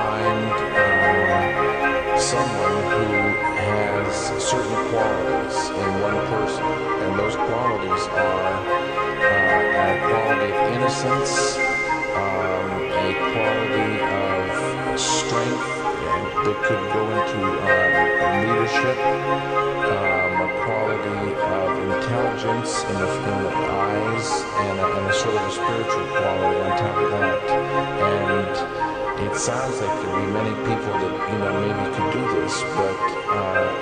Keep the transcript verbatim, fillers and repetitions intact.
find um, someone who has certain qualities in one person, and those qualities are uh, a quality of innocence, um, a quality of strength that could go into um, leadership, um, a quality of intelligence in the, in the eyes, and a, and a sort of a spiritual quality on top of that. And it sounds like there'd be many people that, you know, maybe could do this, but uh,